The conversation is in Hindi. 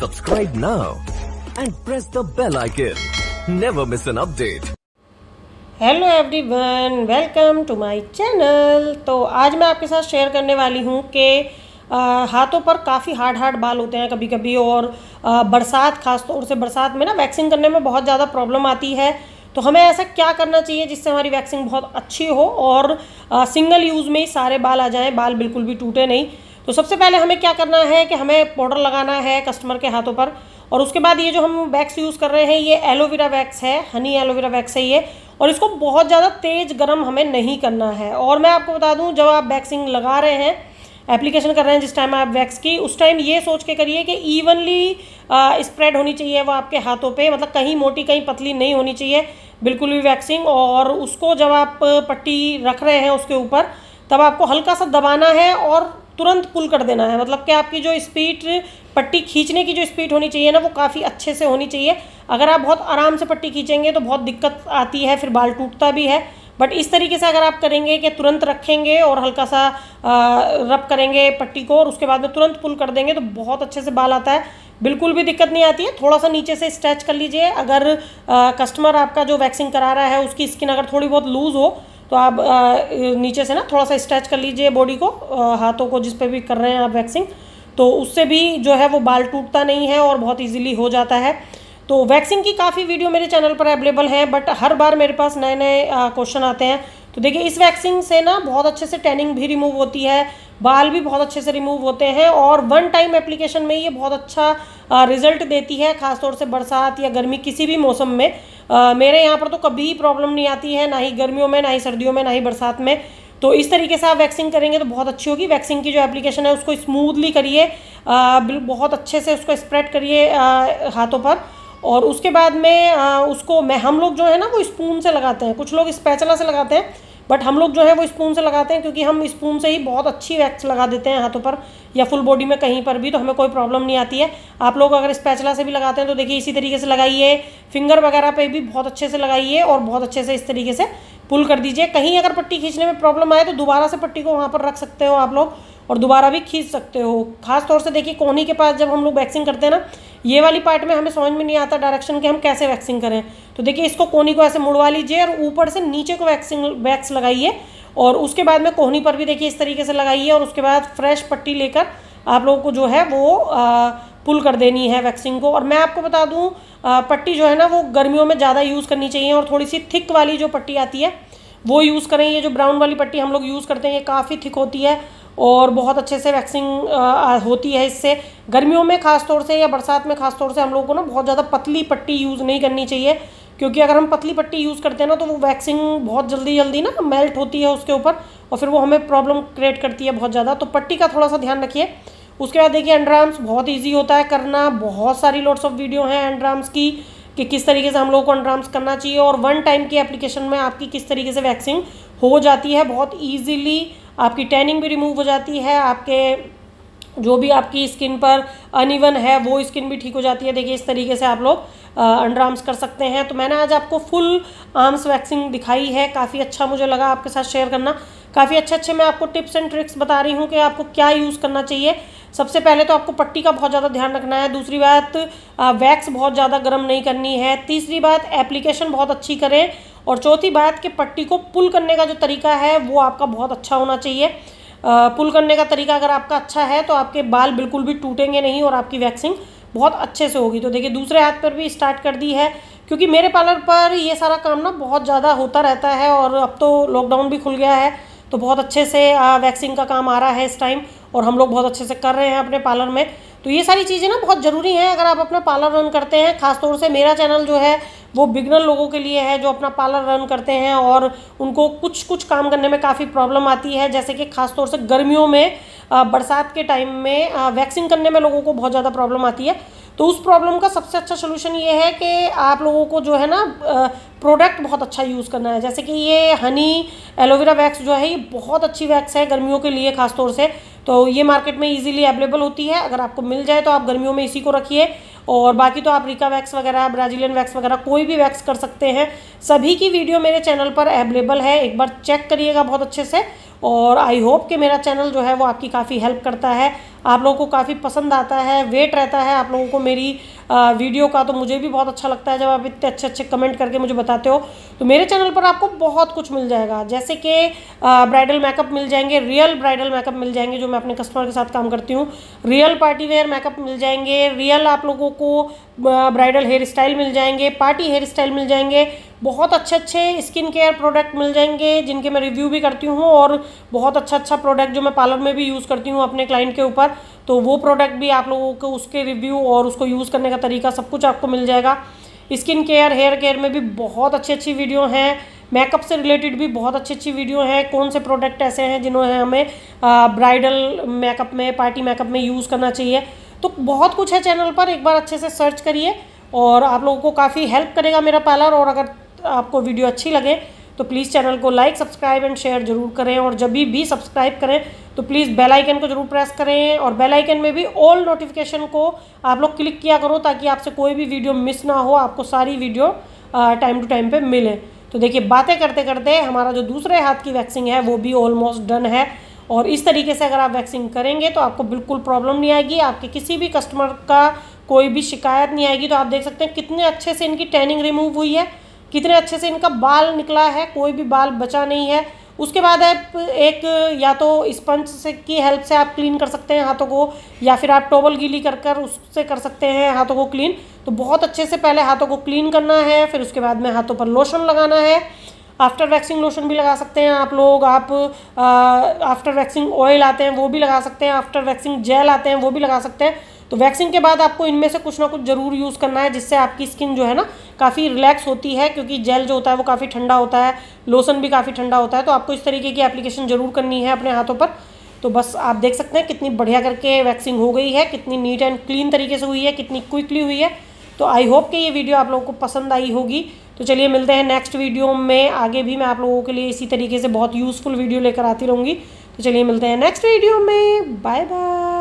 Subscribe now and press the bell icon. Never miss an update. Hello everyone, welcome to my channel. तो आज मैं आपके साथ शेयर करने वाली हूँ कि हाथों पर काफ़ी हार्ड बाल होते हैं कभी कभी, और बरसात, खास तौर से बरसात में ना वैक्सिंग करने में बहुत ज़्यादा प्रॉब्लम आती है। तो हमें ऐसा क्या करना चाहिए जिससे हमारी वैक्सिंग बहुत अच्छी हो और सिंगल यूज़ में ही सारे बाल आ जाएं, बाल बिल्कुल भी टूटे नहीं। तो सबसे पहले हमें क्या करना है कि हमें पाउडर लगाना है कस्टमर के हाथों पर, और उसके बाद ये जो हम वैक्स यूज़ कर रहे हैं ये एलोवेरा वैक्स है, हनी एलोवेरा वैक्स है ये, और इसको बहुत ज़्यादा तेज़ गर्म हमें नहीं करना है। और मैं आपको बता दूं, जब आप वैक्सिंग लगा रहे हैं, एप्लीकेशन कर रहे हैं, जिस टाइम आप वैक्स की, उस टाइम ये सोच के करिए कि इवनली स्प्रेड होनी चाहिए वो आपके हाथों पे, मतलब कहीं मोटी कहीं पतली नहीं होनी चाहिए बिल्कुल भी वैक्सिंग। और उसको जब आप पट्टी रख रहे हैं उसके ऊपर, तब आपको हल्का सा दबाना है और तुरंत पुल कर देना है। मतलब कि आपकी जो स्पीड, पट्टी खींचने की जो स्पीड होनी चाहिए ना, वो काफ़ी अच्छे से होनी चाहिए। अगर आप बहुत आराम से पट्टी खींचेंगे तो बहुत दिक्कत आती है, फिर बाल टूटता भी है। बट इस तरीके से अगर आप करेंगे कि तुरंत रखेंगे और हल्का सा रब करेंगे पट्टी को और उसके बाद में तुरंत पुल कर देंगे, तो बहुत अच्छे से बाल आता है, बिल्कुल भी दिक्कत नहीं आती है। थोड़ा सा नीचे से स्ट्रेच कर लीजिए। अगर कस्टमर आपका जो वैक्सिंग करा रहा है उसकी स्किन अगर थोड़ी बहुत लूज़ हो तो आप नीचे से ना थोड़ा सा स्ट्रेच कर लीजिए बॉडी को, हाथों को, जिस पे भी कर रहे हैं आप वैक्सिंग, तो उससे भी जो है वो बाल टूटता नहीं है और बहुत इजीली हो जाता है। तो वैक्सिंग की काफ़ी वीडियो मेरे चैनल पर अवेलेबल हैं, बट हर बार मेरे पास नए नए क्वेश्चन आते हैं। तो देखिए, इस वैक्सिंग से ना बहुत अच्छे से टैनिंग भी रिमूव होती है, बाल भी बहुत अच्छे से रिमूव होते हैं, और वन टाइम एप्लीकेशन में ये बहुत अच्छा रिजल्ट देती है, खासतौर से बरसात या गर्मी किसी भी मौसम में। मेरे यहाँ पर तो कभी प्रॉब्लम नहीं आती है, ना ही गर्मियों में, ना ही सर्दियों में, ना ही बरसात में। तो इस तरीके से आप वैक्सिंग करेंगे तो बहुत अच्छी होगी। वैक्सिंग की जो एप्लीकेशन है उसको स्मूथली करिए, बहुत अच्छे से उसको स्प्रेड करिए हाथों पर, और उसके बाद में उसको हम लोग जो है ना वो स्पून से लगाते हैं, कुछ लोग स्पैचुला से लगाते हैं, बट हम लोग जो है वो स्पून से लगाते हैं, क्योंकि हम स्पून से ही बहुत अच्छी वैक्स लगा देते हैं हाथों पर या फुल बॉडी में कहीं पर भी, तो हमें कोई प्रॉब्लम नहीं आती है। आप लोग अगर स्पैचुला से भी लगाते हैं तो देखिए इसी तरीके से लगाइए, फिंगर वगैरह पे भी बहुत अच्छे से लगाइए और बहुत अच्छे से इस तरीके से पुल कर दीजिए। कहीं अगर पट्टी खींचने में प्रॉब्लम आए तो दोबारा से पट्टी को वहाँ पर रख सकते हो आप लोग और दोबारा भी खींच सकते हो। खास तौर से देखिए, कोहनी के पास जब हम लोग वैक्सिंग करते हैं ना, ये वाली पार्ट में हमें समझ में नहीं आता डायरेक्शन कि हम कैसे वैक्सिंग करें। तो देखिए, इसको कोहनी को ऐसे मुड़वा लीजिए और ऊपर से नीचे को वैक्स लगाइए, और उसके बाद में कोहनी पर भी देखिए इस तरीके से लगाइए, और उसके बाद फ्रेश पट्टी लेकर आप लोगों को जो है वो पुल कर देनी है वैक्सिंग को। और मैं आपको बता दूं, पट्टी जो है ना वो गर्मियों में ज़्यादा यूज़ करनी चाहिए, और थोड़ी सी थिक वाली जो पट्टी आती है वो यूज़ करें। ये जो ब्राउन वाली पट्टी हम लोग यूज़ करते हैं ये काफ़ी थिक होती है और बहुत अच्छे से वैक्सिंग होती है इससे। गर्मियों में खास तौर से या बरसात में खास तौर से हम लोग को ना बहुत ज़्यादा पतली पट्टी यूज़ नहीं करनी चाहिए, क्योंकि अगर हम पतली पट्टी यूज़ करते हैं ना तो वो वैक्सिंग बहुत जल्दी ना मेल्ट होती है उसके ऊपर, और फिर वो हमें प्रॉब्लम क्रिएट करती है बहुत ज़्यादा। तो पट्टी का थोड़ा सा ध्यान रखिए। उसके बाद देखिए, अंडर आर्म्स बहुत ईजी होता है करना, बहुत सारी लोट्स ऑफ वीडियो हैं अंडर आर्म्स की कि किस तरीके से हम लोग को अंडर आर्म्स करना चाहिए, और वन टाइम की एप्लीकेशन में आपकी किस तरीके से वैक्सिंग हो जाती है बहुत ईजीली। आपकी टैनिंग भी रिमूव हो जाती है, आपके जो भी आपकी स्किन पर अनइवन है वो स्किन भी ठीक हो जाती है। देखिए, इस तरीके से आप लोग अंडर आर्म्स कर सकते हैं। तो मैंने आज आपको फुल आर्म्स वैक्सिंग दिखाई है, काफ़ी अच्छा मुझे लगा आपके साथ शेयर करना। काफ़ी अच्छे मैं आपको टिप्स एंड ट्रिक्स बता रही हूँ कि आपको क्या यूज़ करना चाहिए। सबसे पहले तो आपको पट्टी का बहुत ज़्यादा ध्यान रखना है। दूसरी बात, वैक्स बहुत ज़्यादा गर्म नहीं करनी है। तीसरी बात, एप्लीकेशन बहुत अच्छी करें। और चौथी बात कि पट्टी को पुल करने का जो तरीका है वो आपका बहुत अच्छा होना चाहिए। पुल करने का तरीका अगर आपका अच्छा है तो आपके बाल बिल्कुल भी टूटेंगे नहीं और आपकी वैक्सिंग बहुत अच्छे से होगी। तो देखिए, दूसरे हाथ पर भी स्टार्ट कर दी है, क्योंकि मेरे पार्लर पर ये सारा काम ना बहुत ज़्यादा होता रहता है, और अब तो लॉकडाउन भी खुल गया है तो बहुत अच्छे से वैक्सिंग का काम आ रहा है इस टाइम, और हम लोग बहुत अच्छे से कर रहे हैं अपने पार्लर में। तो ये सारी चीज़ें ना बहुत ज़रूरी हैं अगर आप अपना पार्लर रन करते हैं। खासतौर से मेरा चैनल जो है वो बिगनर लोगों के लिए है जो अपना पार्लर रन करते हैं और उनको कुछ काम करने में काफ़ी प्रॉब्लम आती है, जैसे कि खासतौर से गर्मियों में, बरसात के टाइम में वैक्सिंग करने में लोगों को बहुत ज़्यादा प्रॉब्लम आती है। तो उस प्रॉब्लम का सबसे अच्छा सोल्यूशन ये है कि आप लोगों को जो है ना प्रोडक्ट बहुत अच्छा यूज़ करना है। जैसे कि ये हनी एलोवेरा वैक्स जो है ये बहुत अच्छी वैक्स है गर्मियों के लिए खास तौर से, तो ये मार्केट में इजीली अवेलेबल होती है। अगर आपको मिल जाए तो आप गर्मियों में इसी को रखिए, और बाकी तो आप रिका वैक्स वगैरह, ब्राज़ीलियन वैक्स वगैरह कोई भी वैक्स कर सकते हैं। सभी की वीडियो मेरे चैनल पर अवेलेबल है, एक बार चेक करिएगा बहुत अच्छे से। और आई होप कि मेरा चैनल जो है वो आपकी काफ़ी हेल्प करता है, आप लोगों को काफ़ी पसंद आता है, वेट रहता है आप लोगों को मेरी वीडियो का। तो मुझे भी बहुत अच्छा लगता है जब आप इतने अच्छे अच्छे कमेंट करके मुझे बताते हो। तो मेरे चैनल पर आपको बहुत कुछ मिल जाएगा, जैसे कि ब्राइडल मेकअप मिल जाएंगे, रियल ब्राइडल मेकअप मिल जाएंगे जो मैं अपने कस्टमर के साथ काम करती हूँ, रियल पार्टी वेयर मेकअप मिल जाएंगे, रियल आप लोगों को ब्राइडल हेयर स्टाइल मिल जाएंगे, पार्टी हेयर स्टाइल मिल जाएंगे, बहुत अच्छे अच्छे स्किन केयर प्रोडक्ट मिल जाएंगे जिनके मैं रिव्यू भी करती हूँ, और बहुत अच्छा अच्छा प्रोडक्ट जो मैं पार्लर में भी यूज़ करती हूँ अपने क्लाइंट के ऊपर, तो वो प्रोडक्ट भी आप लोगों को उसके रिव्यू और उसको यूज़ करने का तरीका सब कुछ आपको मिल जाएगा। स्किन केयर हेयर केयर में भी बहुत अच्छी अच्छी वीडियो हैं, मेकअप से रिलेटेड भी बहुत अच्छी अच्छी वीडियो हैं, कौन से प्रोडक्ट ऐसे हैं जिन्होंने हमें ब्राइडल मेकअप में पार्टी मेकअप में यूज़ करना चाहिए। तो बहुत कुछ है चैनल पर, एक बार अच्छे से सर्च करिए और आप लोगों को काफ़ी हेल्प करेगा मेरा पार्लर। और अगर आपको वीडियो अच्छी लगे तो प्लीज़ चैनल को लाइक सब्सक्राइब एंड शेयर जरूर करें, और जब भी सब्सक्राइब करें तो प्लीज़ बेल आइकन को जरूर प्रेस करें, और बेल आइकन में भी ऑल नोटिफिकेशन को आप लोग क्लिक किया करो ताकि आपसे कोई भी वीडियो मिस ना हो, आपको सारी वीडियो टाइम टू टाइम पे मिले। तो देखिए बातें करते करते हमारा जो दूसरे हाथ की वैक्सिंग है वो भी ऑलमोस्ट डन है, और इस तरीके से अगर आप वैक्सिंग करेंगे तो आपको बिल्कुल प्रॉब्लम नहीं आएगी, आपके किसी भी कस्टमर का कोई भी शिकायत नहीं आएगी। तो आप देख सकते हैं कितने अच्छे से इनकी टैनिंग रिमूव हुई है, कितने अच्छे से इनका बाल निकला है, कोई भी बाल बचा नहीं है। उसके बाद आप एक या तो स्पंज से की हेल्प से आप क्लीन कर सकते हैं हाथों को, या फिर आप टॉवल गीली कर उससे कर सकते हैं हाथों को क्लीन। तो बहुत अच्छे से पहले हाथों को क्लीन करना है, फिर उसके बाद में हाथों पर लोशन लगाना है, आफ्टर वैक्सिंग लोशन भी लगा सकते हैं आप लोग, आप आफ्टर वैक्सिंग ऑयल आते हैं वो भी लगा सकते हैं, आफ्टर वैक्सिंग जेल आते हैं वो भी लगा सकते हैं। तो वैक्सिंग के बाद आपको इनमें से कुछ ना कुछ ज़रूर यूज़ करना है जिससे आपकी स्किन जो है ना काफ़ी रिलैक्स होती है, क्योंकि जेल जो होता है वो काफ़ी ठंडा होता है, लोशन भी काफ़ी ठंडा होता है। तो आपको इस तरीके की एप्लीकेशन ज़रूर करनी है अपने हाथों पर। तो बस आप देख सकते हैं कितनी बढ़िया करके वैक्सिंग हो गई है, कितनी नीट एंड क्लीन तरीके से हुई है, कितनी क्विकली हुई है। तो आई होप कि ये वीडियो आप लोगों को पसंद आई होगी। तो चलिए मिलते हैं नेक्स्ट वीडियो में, आगे भी मैं आप लोगों के लिए इसी तरीके से बहुत यूज़फुल वीडियो लेकर आती रहूँगी। तो चलिए मिलते हैं नेक्स्ट वीडियो में, बाय बाय।